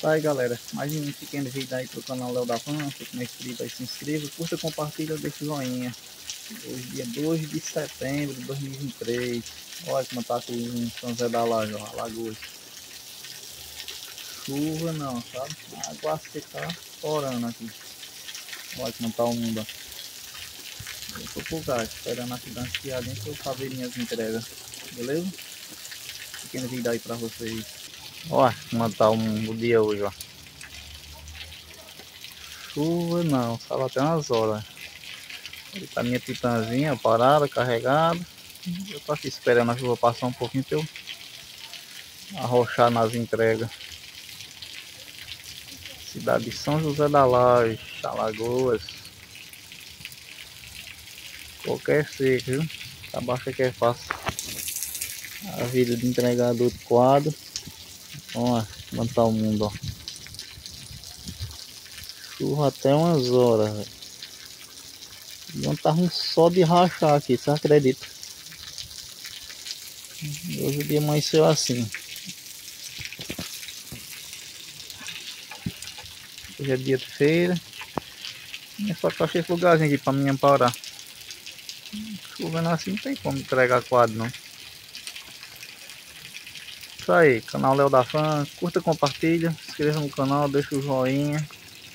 Tá aí, galera, mais um pequeno vídeo aí pro canal Léo da Fan. Se não é inscrito aí, se inscreva, curta, compartilha, deixa o joinha. Hoje dia 2 de setembro de 2023. Olha como tá aqui em São José da Laje, ó, Alagoas. Chuva não, sabe? A água seca orando aqui. Olha como tá o mundo, ó. Eu tô por cá, esperando aqui dar uma esquiadinha pra eu fazer minhas entregas. Beleza? Pequeno vídeo aí pra vocês. Olha como tá o dia hoje, ó. Chuva não, só até umas horas. Ele tá minha titãzinha parada, carregada. Eu tô aqui esperando a chuva passar um pouquinho pra eu arrochar nas entregas. Cidade de São José da Laje, Alagoas. Qualquer seca, viu? Abaixo que é fácil. A vida de entregador de quadro. Olha como tá o mundo, ó. Chuva até umas horas, velho. E ontem tava um sol de rachar aqui, você acredita? Hoje o dia amanheceu assim. Hoje é dia de feira. É só que eu achei esse lugarzinho aqui pra mim parar. Chovendo assim não tem como entregar quadro não. Isso aí, canal Léo da Fan, curta, compartilha, se inscreva no canal, deixa o joinha.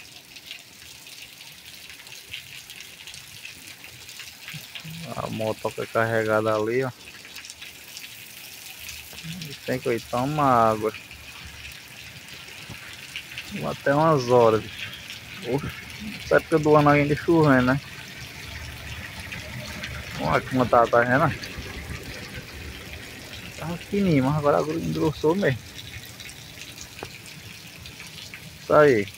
A motoca carregada ali, ó. E tem que ir tomar água. Até umas horas. Oxe, essa época do ano ainda chovendo, né? Olha como tá vendo? Tava fininho, mas agora engrossou mesmo. Isso aí.